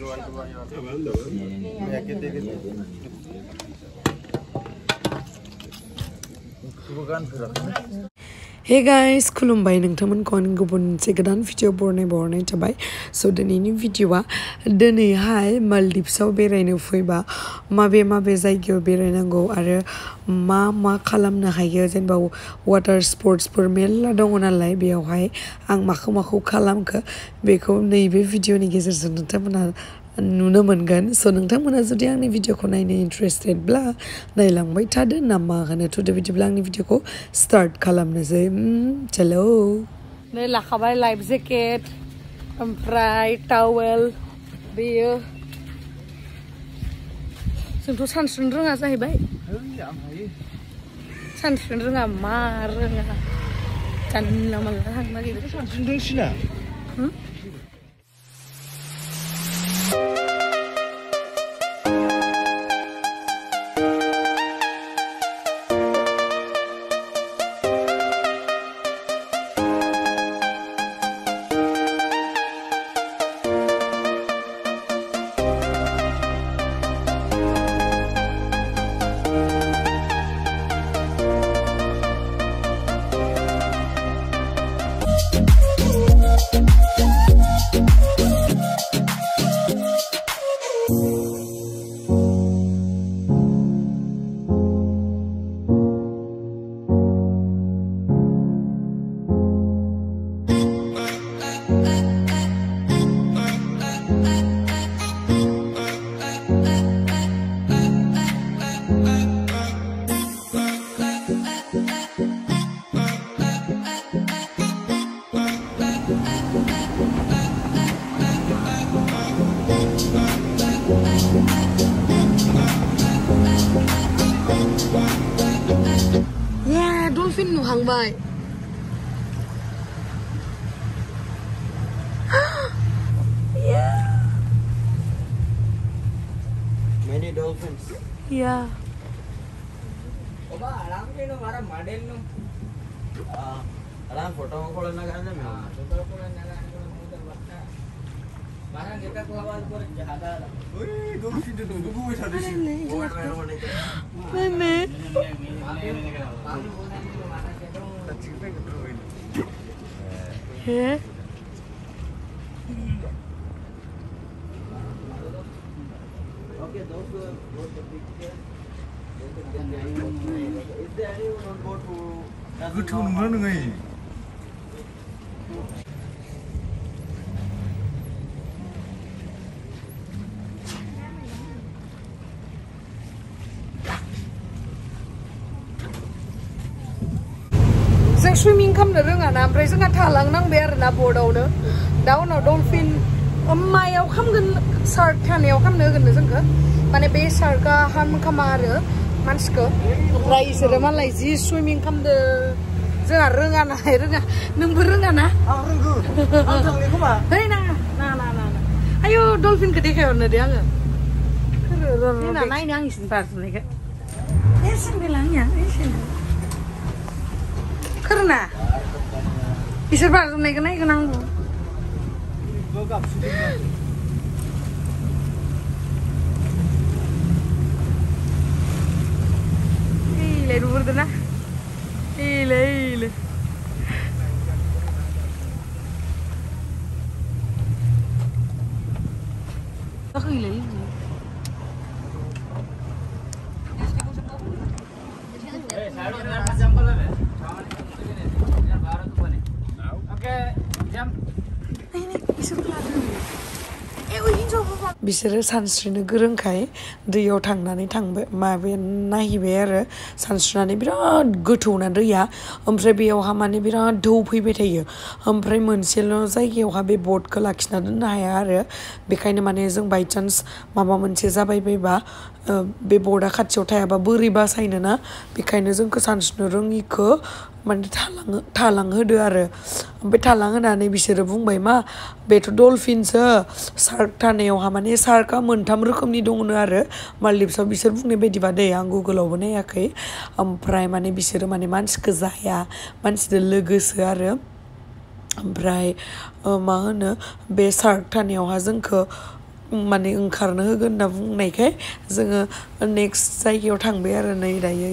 Hey guys, खुलुमबाय नोंथांमोनखौ आं गुबुन मोनसे गोदान भिडिअ बरनाय जाबाय स' दिनैनि भिडिअआ दिनैहाय मालदिभ्सआव बेरायनो फैबा माबे जायगायाव बेरायनांगौ आरो मा खालामनो हायो जेनेबा वाटार स्पर्ट्सफोर मेल्ला दङ नालाय बेयावहाय आं माखौ खालामखो बेखौ नैबे भिडिअनि गेजेरजों नोंथांमोना नुनो मोनगोन स' नोंथांमोना जुदि आंनि भिडिअखौ नायनो इन्ट्रेस्टेडब्ला नायलांबाय थादो ना मा होनो थ'दो बिदिब्ला आंनि भिडिअखौ स्टार्ट खालामनोसै चलो नै लाखाबाय लाइफ जेकेट ओमफ्राय टावेल बेयो जोंथ' सानस्रिनो रोङा जाहैबाय सानस्रिनो रोङा मा रोङा जानला मानला थांनो नागिरो सानस्रिनो रोंसिना dolphin नुहांबाय Many dolphins. Yeah. Oba alam ni no mara model no. Alam photo ko na gana me. Photo ko na gana ko muda bakta. Mara kita ko awal ko jahada. Oi dolphin to dubu बैठा दे. Nene. He? Okay, those who wrote the picture. Is there anyone on board who doesn't know? जों स्विमिं खालामनो रोङा ना ओमफ्राय जोंहा थालांनांबाय आरोना बर्डआवनो दा उनाव डलफिन मायाव खामगोन सार्क थानायाव खामनो होगोन जोंखौ माने बे सार्कआ हार्म खामा आरो मानसिखौ ओमफ्राय इसोरो मालाय जि स्विमिं खालामदो जोंहा रोङा नालाय रोङा नोंबो रोङा ना आं रोंगौ आं थांनो खोमा है नाङा ना आयौ डलफिनखौ देखायहरनो दे आङो देना नायनो आं इसोरनि बारजुमनायखौ एसेंबेला आंनिया एसे खोरना इसोर बारजुमनायखौ नायगोन आंबो Ile नुहुरदोंना ile बिसोरो सानस्रिनो गोरोंखाय दैयाव थांबाय माबे नायहैबाय आरो सानस्रिनानै बिराद गोथौना दैया ओमफ्राय बेयावहा माने बिराद ढौ फैबाय थायो ओमफ्राय मोनसेल' जायगायावहा बे बोटखौ लाखिना दोननो हाया आरो बेखायनो माने जों बाय चान्स माबा मोनसे जाबाय बायबा बे बोटआ खाथियाव थायाबा बोरै बासायनो ना बेखायनो जोंखौ सानस्रिनो रोङिखौ माने थालांहोदो आरो ओमफ्राय थालांहोनानै बिसोरो बुंबाय मा बेथ' डलफिनसो सार्क थानायावहा माने सार्कआ मोनथाम रोखोमनि दङनो आरो मालदिभ्सआव बिसोर बुंनाय बायदिबा दै आं गुगोलावबो नायाखै ओमफ्राय माने बिसोरो माने मानसिखौ जाया मानसिजों लोगोसो आरो ओमफ्राय मा होनो बे सार्क थानायावहा जोंखौ माने ओंखारनो होगोन होनना बुंनायखाय जोङो नेक्स्ट जायगायाव थांबाय आरो नै दायो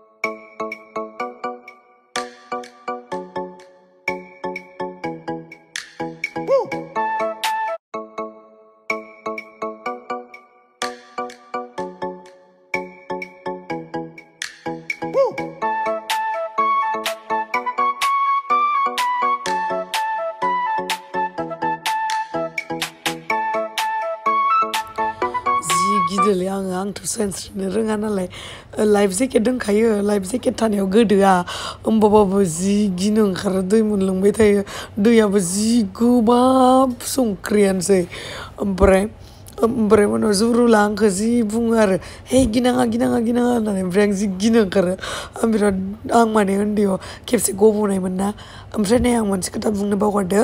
गिदोलै आंथ' सानस्रिनो रोङा नालाय लाइफ जेकेट दंखायो लाइफ जेकेट थानायाव गोदोआ होमबाबाबो जि गिनो ओंखारो दै मोनलोंबाय थायो दैयाबो जि गोबाब संख्रियानोसै ओमफ्राय उनाव जुरुला आंखौ जि बुङो आरो हे गिनाङा गिनाङा गिनाङा होननानै ओमफ्राय आं जि गिनो ओंखारो आं माने उन्दैयाव खेबसे गब'नायमोन ना ओमफ्राय नै आं मोनसे खोथा बुंनो बावगारदो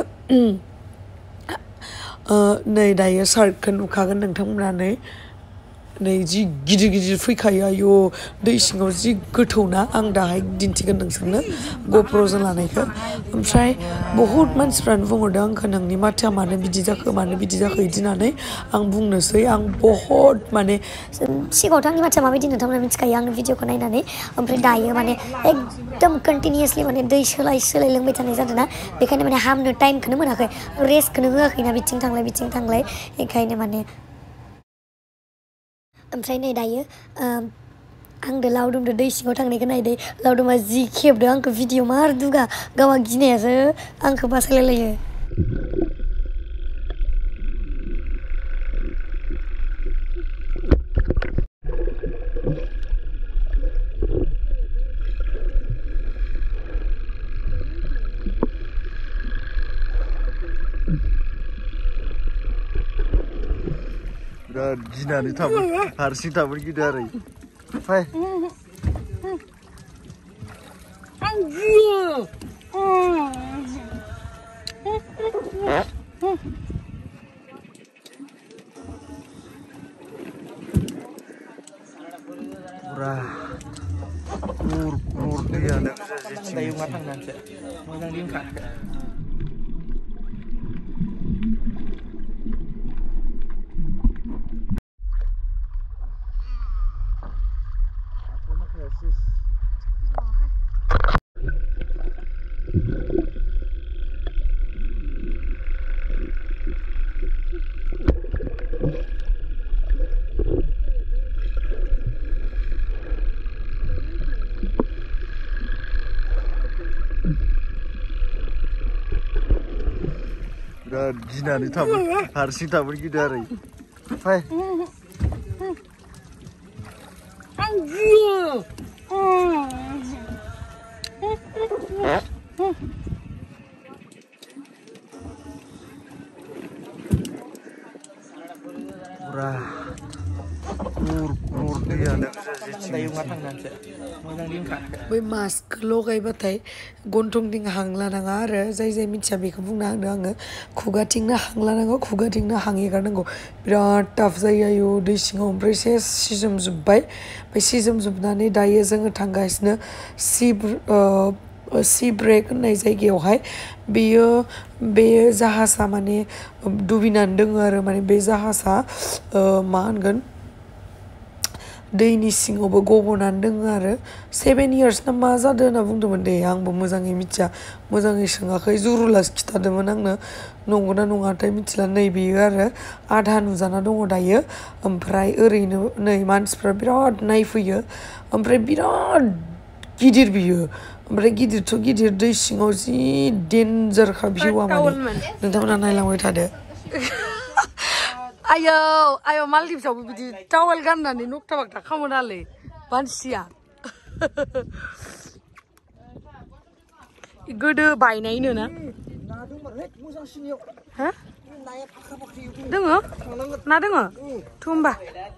नै दायो शार्कखौ नुखागोन नोंथांमोना नै जि गिदिर गिदिर फैखायो आयौ दै सिङाव जि गोथौ ना आं दाहाय दिन्थिगोन नोंसोरनो ग'प्र'जों लानायखौ ओमफ्राय बहुद मानसिफ्रानो बुंहरदों आंखौ नोंनि माथोआ मानो बिदि जाखो बिदि होननानै आं बुंनोसै आं बहुद माने सिगाङावथ' आंनि माथोआ माबायदि नोंथांमोना मिथिखायो आंनि भिडिअखौ नायनानै ओमफ्राय दायो माने एकदम कन्टिनिउसलि माने दै सोलाय लोंबाय थानाय जादों ना बेखायनो माने हामनो टाइमखौनो मोनाखै रेस्टखौनो होआखैना बिथिं थांलाय बेखायनो माने ओमफ्राय नै दायो आंदो लावदुमदो दै सिङाव थांनायखौ नायदो लावदुमा जि खेबदो आंखौ भिडिअ मार दुगा गावा गिनायासो आंखौ बासायलायलायो बिराद गिनानै थाबो हारसिं थाबो गिदो आरो फाय आं गियो पुरा kur दैयानो जेथिं थांनानैसो मोजां दिनखा बिराद गिनानै थाबो हारसिं थाबो गिदो आरो फाय आं गियो पुरा kur दैयानो जेथिं थांनानैसो मोजां दिनखा बै मास्कखौ लगायबाथाय गन्थंथिं हां लानाङा आरो जाय मिथिया बेखौ बुंना होनो आङो खुगाथिंनो हां लानांगौ खुगाथिंनो हां एगारनांगौ बिराद टाफ जायो आयौ दै सिङाव ओमफ्राय सेस सिजोमजोब्बाय ओमफ्राय सिजोमजोबनानै दायो जोङो थांगासिनो सि ब्रेक होननाय जायगायावहाय बे जाहाजा माने डुबिनानै दङ आरो माने बे जाहाजा मा होनगोन दैनि सिङावबो गब'नानै दङ आरो 7 years ना मा जादों होनना बुंदोंमोन दे आंबो मोजाङै मिथिया मोजाङै सोङाखै जुरुलासो खिथादोंमोन आंनो नंगौना नङाथाय मिथिला नै बेयो आरो आधा नुजाना दङ दायो ओमफ्राय ओरैनो नै मानसिफ्रा बिराद नायफैयो ओमफ्राय बिराद गिदिर बियो ओमफ्राय गिदिरथ' गिदिर दै सिङाव जि डेन्जारखा भिउआ माने नोंथांमोना नायलांबाय थादो आयौ मालदिभ्सआवबो बिदि टावेल गाननानै नक्टा बागटा खालामो नालै मानसिया गोदो बायनायनो ना हा दोङो ना दोङो थ' होमबा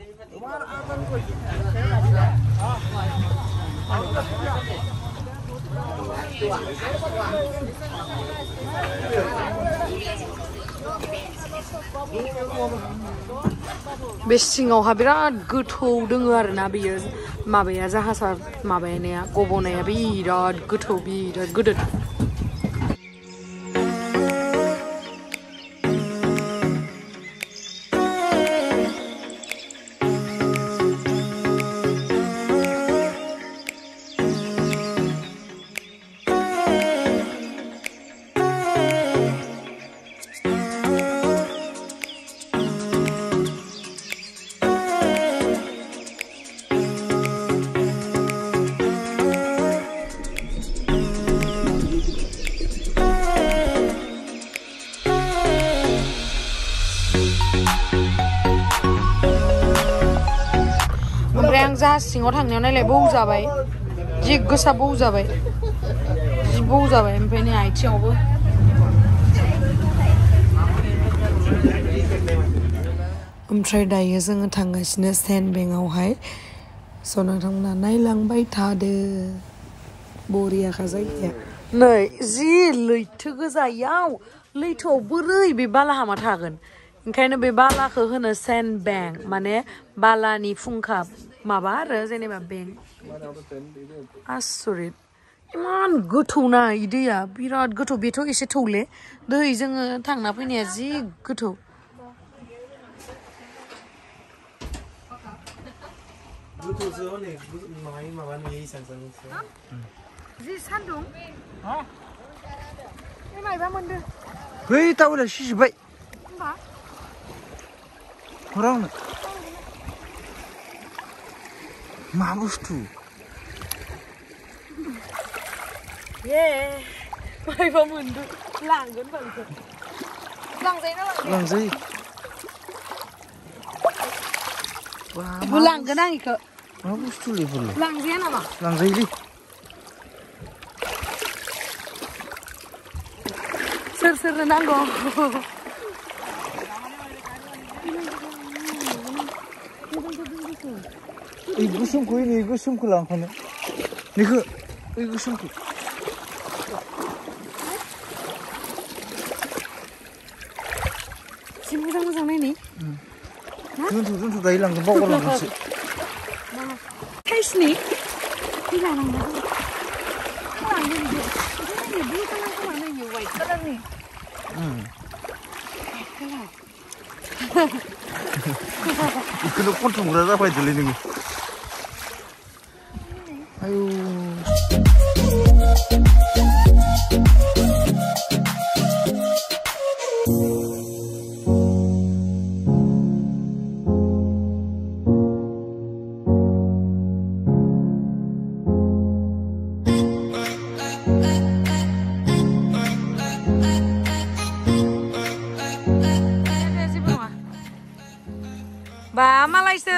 बे सिङावहा बिराद गोथौ दोङो आरोना बेयो माबाया जाहाजा माबानाया गब'नाया बिराद गोथौ बिराद गोदोर जाहाज सिङाव थांनायाव नायलाय बौ जाबाय जि गोसा बौ जाबाय जि बौ जाबाय ओमफ्राय नै आथिङावबो ओमफ्राय दायो जोङो थांगासिनो सेन्ड बेंकआवहाय स' नोंथांमोना नायलांबाय थादो बरियाखा जायगाया नै जि लैथो गोजायाव लैथोआव बोरै बे बालाहामा थागोन ओंखायनो बे बालाखौ होनो सेन्ड बेंक माने बालानि फुंखा माबा आरो जेनेबा बेंक आसरित इमान गोथौना इ दैया बिराद गोथौ बेथ' एसे थौले दै जोङो थांना फैनाया जि गोथौ जि सान्दुं मायबा मोनदों बै टावेला सिजोब्बाय होमबा हरावनो मा बुस्थु ये मायबा मोनदों लांगोन बालखौ लांजायो ना लांजायो लांगोन आं इखौ मा बुस्थुलै बेफोरलाय लांजाया नामा लांजायोलै सोर सोरनो नांगौ ओइ गोसोमखौ नै गोसोमखौ लांफानो बेखौ ओइ गोसोमखौ जि मोजां मोजां नायनाय दोनथ' दायो लांगोन बावगारलांगोनसो थाइस्नि लानांगौ वाइट कालारनि बेखौनो खनथुमग्रा जाबायदोलै नोङो आयौ बा मालायसो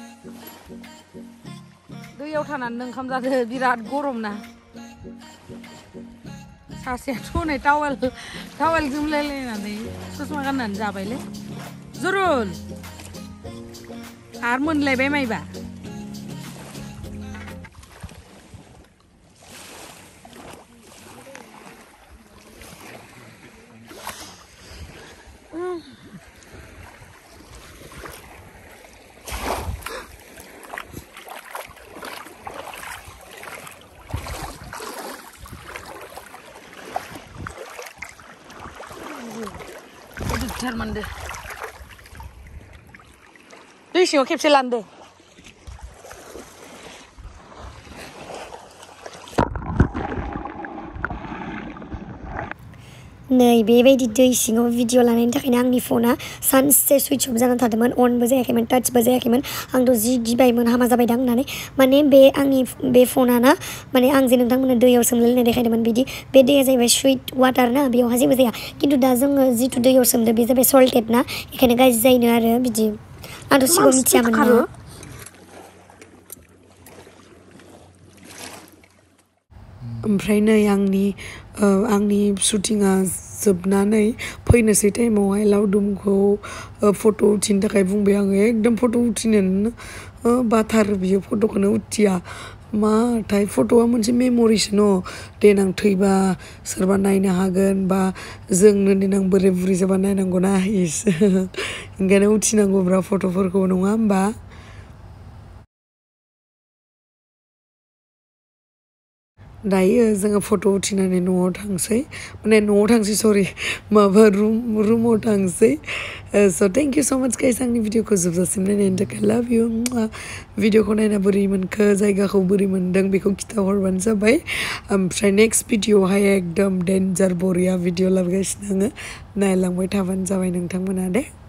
दैयाव थानानै ओंखाम जादो बिराद गरम ना सासेयाथ' नै टावेल जोमलायलायनानै ससमा गाननानै जाबायलै जरुल आरो मोनलायबाय माइबा थारमानदो दै सिङाव खेबसे लांदो नै बेबायदि दै सिङाव भिडिअ लानायनि थाखायनो आंनि फना सानसे सुइच अफ जाना थादोंमोन अनबो जायाखैमोन टाचबो जायाखैमोन आंथ' जि गिबायमोन हामा जाबायदां होननानै माने आंनि बे फना ना माने आं जे नोंथांमोननो दैयाव सोमलायलायनाय देखायदोंमोन बिदि बे दैया जाहैबाय सुइट वाटार ना बेयावहा जेबो जाया खिन्थु दा जोङो जिथु दैयाव सोमदो बे जाबाय सल्टेड ना बेखायनो गाज्रि जायोनो आरो बिदि आंथ' सिगाङाव मिथियामोन ना ओमफ्राय नै आंनि शुटिंआ जोबनानै फैनोसै टाइमावहाय लावदुमखौ फट' उथिनो थाखाय बुंबाय आङो एकदम फट' उथिनोनो बाथार बियो फट'खौनो उथिया माथाय फट'आ मोनसे मेम'रिसो न' देनां थैबा सोरबा नायनो हागोन बा जोंनो देनां बोराय बुरै जाबा नायनांगौना ओंखायनो उथिनांगौब्रा फट'फोरखौ नङा होमबा दायो जोङो फट' उथिनानै न'आव थांसै माने न'आव थांसै सरि माबा रुमाव थांसै स' थेंक इउ स' माच गाइस आंनि भिडिअखौ जोबजासिम नायनायनि थाखाय लाभ इउ भिडिअखौ नायना बोरै मोनखो जायगाखौ बोरै मोनदों बेखौ खिथाहरबानो जाबाय ओमफ्राय नेक्स्ट भिडिअआवहाय एकदम डेन्जार बरिया भिडिअ लाबोगासिनो आङो नायलांबाय थाबानो जाबाय नोंथांमोना दे